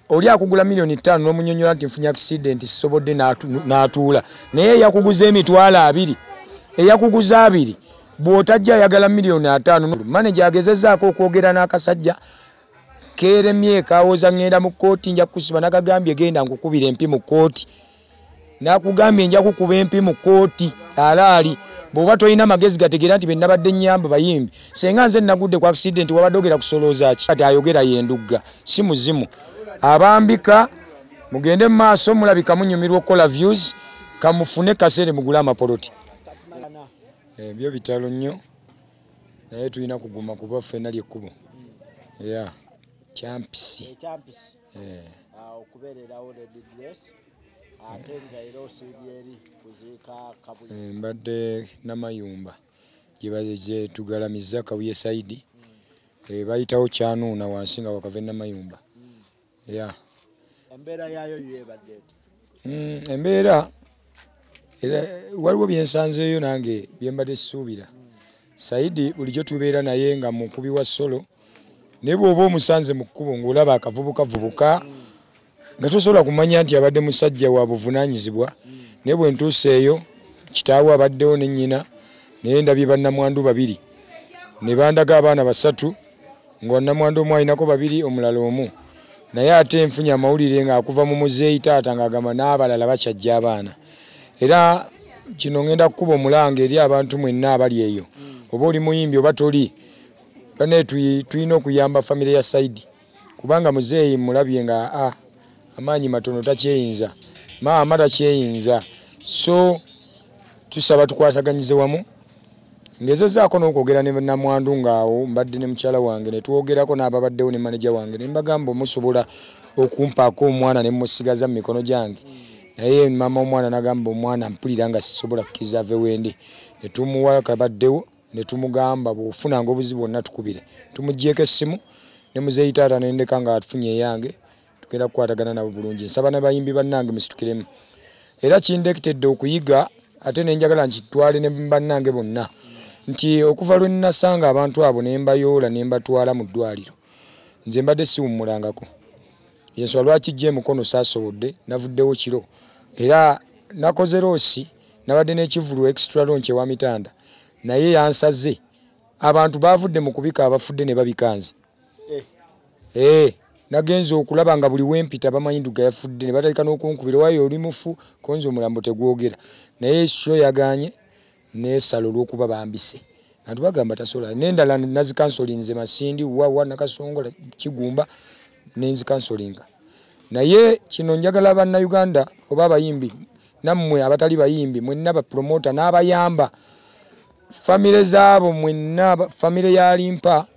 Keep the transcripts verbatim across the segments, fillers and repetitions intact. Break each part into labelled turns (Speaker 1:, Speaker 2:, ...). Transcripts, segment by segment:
Speaker 1: oli akugula milioni ttaano n'omunyonyola nti nfunye accident sisobodde n'atuula naye yakuguza emitwalo abiri eyakuguza abiri bw'otajja ayagala milioni ataano manager agezezzaako okwogera n'akasajja keeremye kawooza ngenda mu kkooti nja kusiba nakagambye genda nkukubira empi mu kkooti nakugambye nja kukuba empi mu kkooti alaali bw'oba tolina magezi gategeera nti bennabadde nnyamba bayimbi senga nze nagudde ku accident wabadde ogera kusolooza ki ati ayogera ye Nduuga si muzimu abambika mugende mu maaso mulabika munyumirwa okukola views kamufune kaseere mugula amapoloti ebyo bitalo nnyo naye tulina kuguma kuba ffenna lyekkubo ya champisi
Speaker 2: okubeererawo red dress ate nga era osibyeri kuziika kabuye
Speaker 1: mbadde namayumba gye tugalamiza kabuye saidi bayitawo kyanuuna wansi nga wakave namayumba ya
Speaker 2: embeera yayo yebadde
Speaker 1: eti embeera waliwo byensanzeeyo nange byembadde sisuubira saidi bulijjo tubeera naye nga mukubi wa solo naye bw'oba omusanze mu kkubo ng'olaba akavubukavubuka nga tosobola kumanya nti abadde musajja wa buvunaanyizibwa naye bwe ntuuseeyo kitaawe abaddewo ne nnyina naye ndabye bannamwandu babiri ne bandaga abaana basatu nga bannamwandu omu alinako babiri omulala omu naye ate nfunye amawulire ng'akuva mu muzeeyi taata ng'agamba n'abalala bakyajja abaana era kino ngenda kukuba omulanga eri abantu mwenna abali eyo oba oli muyimbi oba toli bane tulina okuyamba famire ya saidi kubanga muzeeyi mulabye nga ah, amaanyi matono takyeyinza maama takyeyinza so tusaba tukwataganyize wamu ngezezzaako n'okwogera ne namwandu ng'awo mbadde ne mukyala wange ne twogerako n'ababaddewo ne manager wange ne mbagamba musobola okumpaako omwana ne musigaza mu mikono gyange naye mama omwana nagamba omwana mpulira nga sisobola kukkiriza ave wendi ne tumuwa kabaddewo ne tumugamba bw'ofunanga obuzibu bwonna tukubire tumuggyeko essimu ne muzeeyi taata nendeka nga atufunye eyange tugenda kukwatagana nabo bulungi nsaba n'abayimbi bannange musitukiremu era kindekitedde okuyiga ate nenjagala nkitwale ne bannange bonna nti okuva lwe nnasanga abantu abo ne mbayoola ne mbatwala mu ddwaliro nze mbadde siwummulangako yenswa lwaki gye mukono saasobodde navuddewo kiro era nakoze roosi nabadde n'ekivulu extra lonche wa mitanda naye yansaze abantu bavudde mu kubika abafudde ne babikanze eh eh nagenze okulaba nga buli wempita bamanyi Nduuga yafudde ne batalika n'okunkubira wayo oli mufu konzo omulambo tegwogera naye sho yaganye ne salo lw'okuba bambise abantu bagamba tasola nendala nazi counselinze Masindi wawa nakasongola Kigumba nenzi counselinga naye kino njagala abanna Uganda oba abayimbi nammwe abatali bayimbi mwenna ba promoter n'abayamba famile zaabo mwenna famile ya Alimpa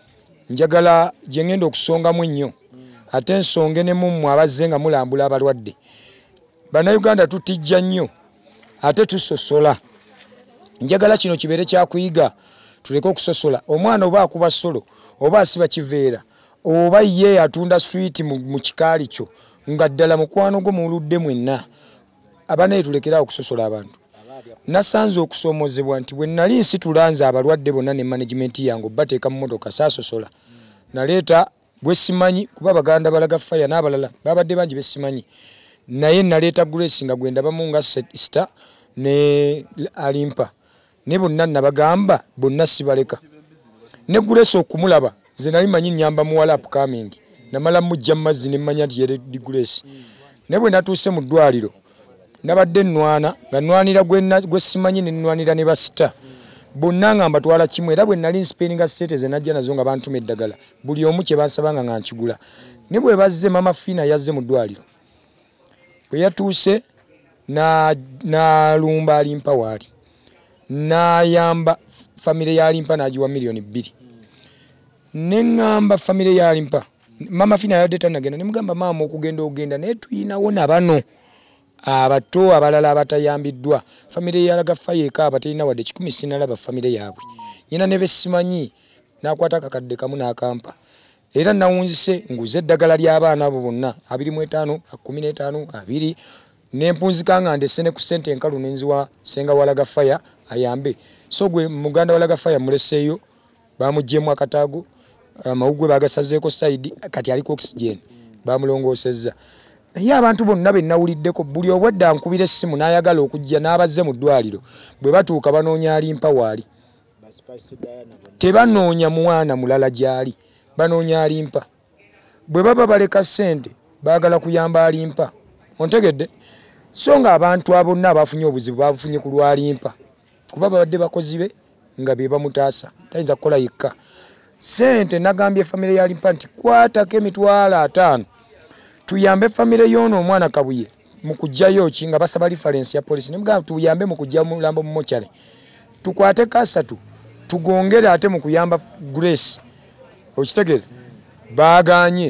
Speaker 1: njagala jengendo okusonga mwenyo ate ensonge ne mumwe abazze nga mulambula abalwadde bana Uganda tutijja nnyo ate tusosola njagala kino kibere kya kuyiga tuleke okusosola omwana oba akuba solo oba asiba kiveera oba ye atunda sweet mu kikaali kyo nga ddala mukwano gwo muludde mwenna abana tulekera okusosola abantu nasanze okusomozebwa nti bwe nali nsitulanze abalwadde bonna ne management yango bateeka mu motoka saasosola naleeta bwe simanyi kuba baganda balaga fire n'abalala babadde bangi besimanyi naye naleeta Grace nga gwenda bamunga sita ne Alimpa ne bonna nabagamba bonna sibaleka ne Grace okumulaba ze nali manyi nyamba muwala upcoming namala mujja mazzi ne manya nti yere Grace ne bwe natuuse mu ddwaliro nabadde nnwana nga nnwanira gwe simanyi ne nnwanira ne basita bonna ngamba twala kimwe era bwe nali nspeninga sete ze najja nazo nga bantume eddagala buli omu kye bansabanga nga nkigula ne bwe bazze mama Fina yazze mu ddwaliro bwe yatuuse na nalumba Alimpa waali nayamba famire ya Alimpa nagiwa milioni bbiri neŋŋamba famire ya Alimpa mama Fina yadde tanagenda ne mugamba maama okugenda ogenda naye tuyinawo na bano abato abalala abatayambiddwa famire ya Abagaba Yeka abatalina wadde kikumi sinalaba famire yaabwe nyina ne besimanyi nakwata kakadde kamu n'akampa era nawunzise nguze eddagala ly'abaana abo bonna abiri mu etaano kumi n'etaano abiri nempunzika nga ndese ne ku ssente enkalu nenziwa senga wa Abagaba ayambe so gwe muganda wa Abagaba muleseeyo bamuggyemu akataago amawugwe bagasazeeko side kati aliko oxygen bamulongoosezza naye abantu bonna be nnawuliddeko buli obwedda nkubira essimu n'ayagala okujja n'abazze mu ddwaliro bwe batuuka banoonya Alimpa waali tebanoonya mwana mulala gy'ali banoonya Alimpa bwe baba baleka ssente baagala kuyamba Alimpa ontegedde so nga abantu abonna abafunye obuzibu babufunye ku lwa Alimpa kuba babadde bakozi be nga be bamutaasa tayinza kukola yekka ssente nagambye famire ya Alimpa nti kwatako emitwalo ataano tuyambe famire y'ono omwana Kabuye mu kujjayo ki nga basaba reference ya police ne mugamba tuyambe mu kujja mulambo mu mochare tukwate kasatu tugongere ate mu kuyamba Grace okitegere baaganye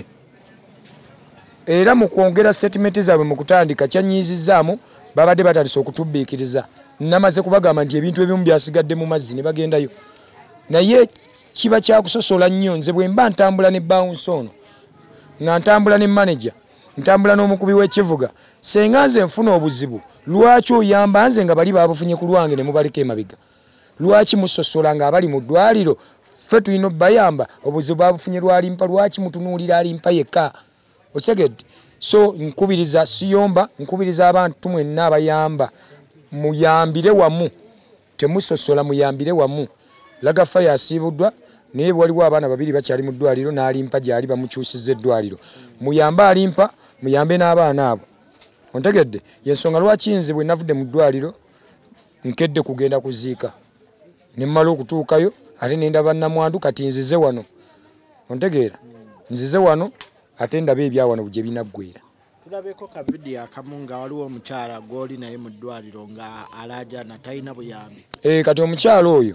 Speaker 1: era mu kwongera statement zaabwe mu kutandika kyanyizizaamu babadde batandise okutubbiikiriza namaze kubagamba nti ebintu ebimu byasigadde mu mazzi ne bagendayo naye kiba kyakusosola nnyo nze bwe mba ntambula ne bounce ono nga ntambula ne manager ntambula n'omukubi w'ekivuga senga nze nfuna obuzibu lwaki oyamba nze nga bali babufunye ku lwange ne mubaleka emabiga lwaki musosola nga abali mu ddwaliro ffe tulina bayamba obuzibu babufunye lwa Alimpa lwaki mutunuulira Alimpa yekka okitegedde so nkubiriza siyomba nkubiriza abantu mwenna abayamba muyambire wamu temusosola muyambire wamu lagafa yasiibuddwa naye waliwo abaana babiri bakyali mu ddwaliro n'Alimpa gyali bamukyusizza eddwaliro muyambe Alimpa muyambe n'abaana abo ontegedde yensonga lwaki nze bwe navudde mu ddwaliro nkedde kugenda kuziika ne mmala okutuukayo ate nendaba nnamwandu kati nzize wano ontegeera nzize wano ate ndaba ebya wano gye binaggwera
Speaker 2: tulabeko ka video akamu nga waliwo omukyala gw'oli naye mu ddwaliro nga alaajana talina buyambi
Speaker 1: eh kati omukyala oyo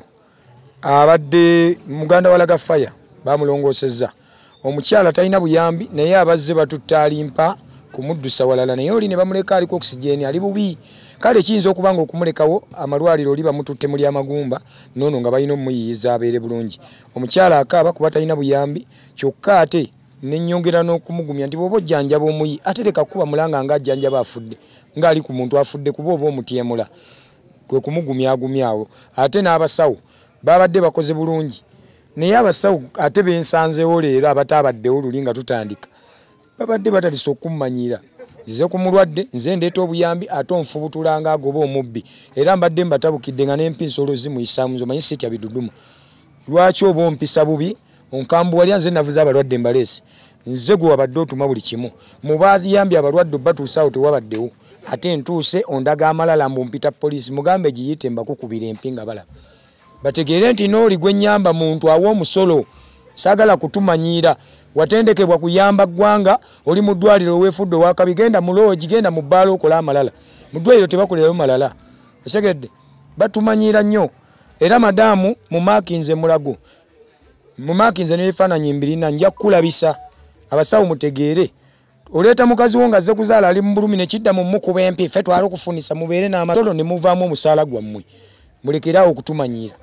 Speaker 1: abadde muganda wa Lagafaya bamulongoosezza omukyala talina buyambi naye abazze batutta Alimpa kumuddusa walala naye oli ne bamuleka aliko oxygen ali bubi kale kiyinza okuba nga okumulekawo amalwaliro oli bamututte muli amagumba nono nga balina omuyiyiza abeere bulungi omukyala akaaba kuba talina buyambi kyokka ate n'ennyongera n'okumugumya nti bw'oba ojjanjaba omuyi ate leka kuba mulanga nga ajjanjaba afudde ng'ali ku muntu afudde kuba oba omutyemula kwe kumugumya agumyawo ate n'abasawo babadde bakoze bulungi naye abasawo ate bensanzeewo leero abataabaddewo luli nga tutandika babadde batandise okummanyira nze ku mulwadde nze ndeeta obuyambi ate onfubutulanga agoba omubbi era mbadde mbatabukidde nga n'empisa olwo zimuyisaamu nze omanyi sitya biduduma lwaki oba ompisa bubi onkambuwalya nze navuze abalwadde mbaleesi nze gwe wabadde otuma buli kimu mu bayambi abalwadde batuusa awo tewabaddewo ate ntuuse ondaga amalala mbumpita poliisi mugambe giyite mbakukubira empi nga balaba bategeere nti nooli gwe nnyamba muntu awa omusolo saagala kutumanyira watendekebwa kuyamba ggwanga oli mu ddwaliro weefudde wakabi genda mu loogi genda mu bbaala okola amalala mu ddwaliro tebakolerayo malala osegedde batumanyira nnyo era madaamu mu maakinze mulago mu maakinze n'ebifaananyi mbirina nja kukulabisa abasawo mutegeere oleeta mukazi wo nga azze kuzaala ali mu bulumi ne kidda mu mukuba empi ffe twala okufunisa mubeere n'amasolo ne muvaamu omusaala gwammwe mulekeraawo okutumanyira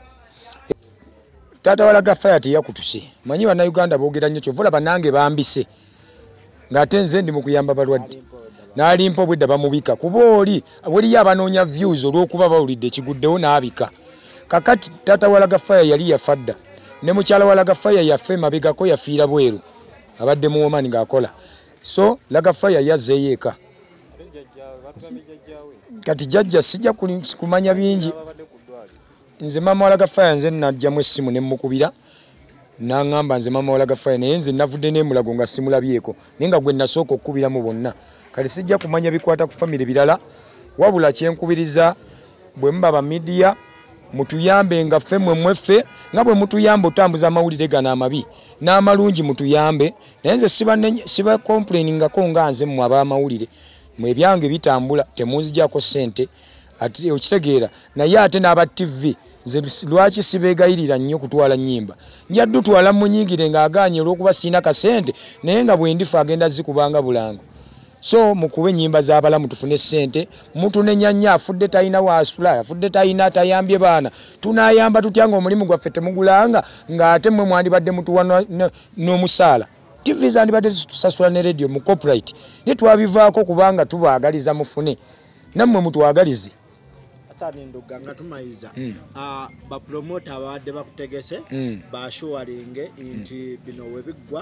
Speaker 1: Tata wa Lagafaya teyakutuse manyi bannayuganda boogera nnyo kyova olaba nange bambise ng'ate nze ndi mu kuyamba balwadde n'Alimpa obwedda bamubiika kuba oli weriyo abanoonya views olw'okuba bawulidde ekiguddewo n'abika kakati Tata wa Lagafaya yali yafadda ne mukyala wa Lagafaya yaffe mabegako yafiira bweru abadde mu Oman ng'akola so Lagafaya yazzeeyo eka kati jjajja sijja kumanya bingi nze mama wa Lagafaya nze najjamu essimu ne mukubira n'aŋŋamba nze mama wa Lagafaya naye nze navudde n'emulago nga simulabyeko naye nga gwe nasooka okukubiramu bonna kati sijja kumanya bikwata ku famire birala wabula kyenkubiriza bwe muba ba midiya mutuyambe nga ffe mmwe mweffe nga bwe mutuyambe otambuza amawulire gano amabi n'amalungi mutuyambe naye nze siba complaining-ngako nga nze mmwe ab'amawulire mwe ebyange bitambula temunzijako ssente ate okitegeera naye ate n'aba T V nze lwaki sibeegayirira nnyo kutwala nnyimba njaddu twala munyigire ng'agaanye olw'okuba siina kasente naye nga bwe ndifa agenda zikubanga bulango so mukube nnyimba z'abalamu tufune ssente mutunenya nnyo afudde talina waasula afudde talina tayambye baana tunaayamba tutya ng'omulimu gwaffe temugulanga ng'ate mmwe mwandibadde mutuwa n'omusaala T V zandibadde tusasula ne radio mu copyright ne twabivaako kubanga tubaagaliza mufune nammwe mutwagalize
Speaker 2: Hassan Nduuga nga tumayiza
Speaker 1: mm.
Speaker 2: uh, ba promoter abadde bakutegese
Speaker 1: mm.
Speaker 2: bashowalinge nti bino we biggwa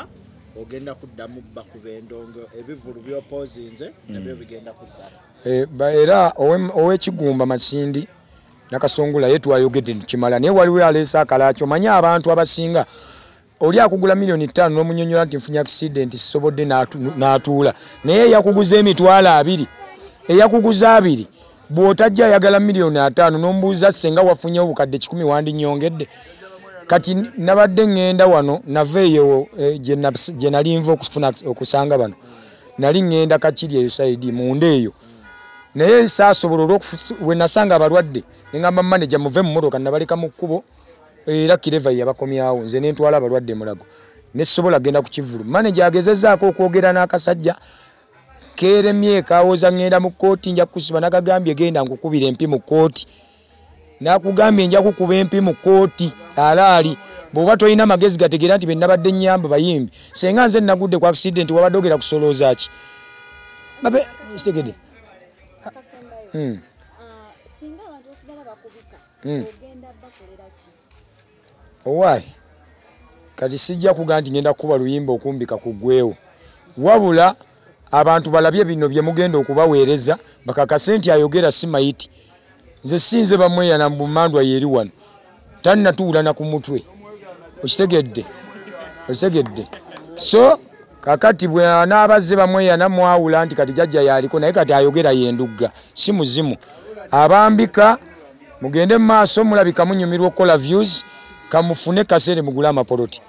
Speaker 2: ogenda kuddamu bakuba endongo ebivulu byopozinze nabyo bigenda kuddala.
Speaker 1: Eh, era ow'ekigumba Masindi nakasongula ye twayogedde kimala naye waliwo aleesa akalakyo manya abantu abasinga oli akugula milioni ttaano n'omunyonyola nti nfunye accident sisobodde n'atuula naye yakuguza emitwalo abiri eyakuguza abiri bw'otajja ayagala milioni ataano n'ombuuza senga wafunyewo obukadde kikumi wandinyongedde kati nabadde ngenda wano naveeyo eh, gye nali nva okufuna okusanga bano nali ngenda Kakiri eyo saidi munda eyo naye saasobola olw'okuwe nasanga abalwadde ngamba manager muve mu motoka nabaleka mu kkubo era kireva yabakomyawo nze ne ntwala abalwadde mulago ne sobola genda ku kivulu manager agezezzaako okwogera n'akasajja keremye kawooza ngenda mu kooti nja kusiba nakagambye genda nkukubira empi mu kooti nakugambye nja kukuba empi mu kooti alaali bw'oba tolina magezi gategeera nti be nabadde nnyamba bayimbi senga nze nagudde ku accident wabadde ogera kusolooza ki babe kitegedde
Speaker 3: Hmm. Singa abantu basigala bakubika ogenda bakolera ki?
Speaker 1: Owai kati sijja kugaa nti ngenda kuba luyimba okumbika kugwewo wabula abantu balabye bino bye mugenda okubaweereza bakakase nti ayogera si mayiti nze sinze bamweyana mbumandwa yeri wano tannatuulana ku mutwe okitegedde okitegedde so kakati bwe anabazze bamweyana mwawula nti kati jajja yaliko naye kati ayogera yendugga si muzimu abambika mugende mu maaso mulabika munyumirwa okukola views kamufune kaseere mugula amapoloti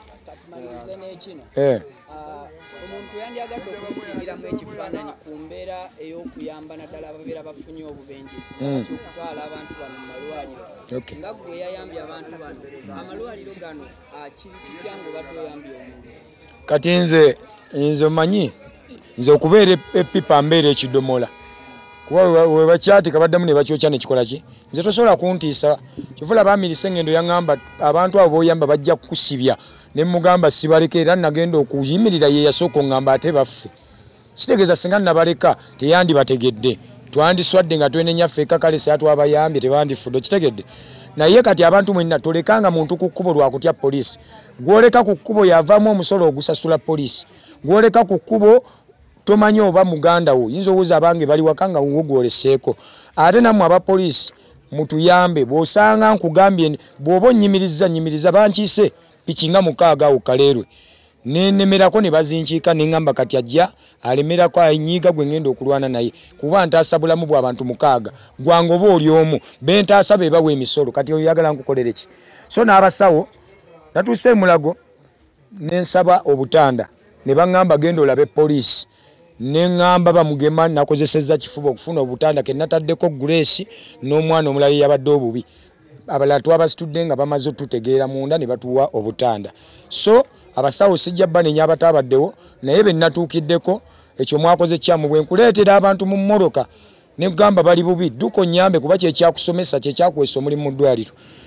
Speaker 1: eh
Speaker 4: omuntu yandiyagadde okusiibiramu ekifaananyi ku mbeera ey'okuyamba naddala ababeera bafunye obubenje okutwala abantu bano mu malwaliro nga gwe yayambye abantu bano amalwaliro gano kiri kitya ng'obadde oyambye omuntu
Speaker 1: kati nze nze omanyi nze okubeera epipa mbeera ekidomola kuba webakyati kabaddamu ne bakyokya nekikola ki nze tosobola kuntiisa kivula bamirise ngendo yaŋŋamba abantu abo boyamba bajja kukusibya ne mugamba sibaleka era nagenda okuyimirira ye yasooka oŋŋamba ate baffe kitegeeza singa nabaleka teyandi bategedde twandiswadde nga twenenya ffeka kale saa twabayambye tebandifudde kitegedde naye kati abantu mwenna tolekanga muntu ku kkubo lwa kutya poliisi gwoleka ku kkubo yavaamu omusolo ogusasula poliisi gwoleka ku kkubo tomanyi oba muganda wo yinza owuza abange bali wakanga wogwoleseeko ate nammwe abapoliisi mutuyambe bw'osanga nkugambye bw'oba onnyimiriza nnyimiriza bankiise pikinga mukaaga awo kaleerwe nenemerako ne bazinkiika neŋŋamba kati ajja alemerako anyiiga gwe ngenda okulwana naye kuba ntaasa bulamu bw'abantu mukaaga gwange oba oli omu bentaasa be bawa emisolo kati oyagala nkukolere ki so n'abasawo natuuse mulago nensaba obutanda ne baŋŋamba genda olabe poliisi neŋŋamba bamugema nakozesezza kifuba okufuna obutanda ke nataddeko Grace n'omwana omulala yabadde obubi abalala twabasitudde nga bamaze otutegeera munda ne batuwa obutanda so abasawo sijja banenya abatabaddewo naye be natuukiddeko ekyo mwakoze kyamu bwe nkuleetera abantu mu mmoroka ne kugamba bali bubi dduko nnyambe kuba kyekyakusomesa kyekyakwesa omulimu mu ddwaliro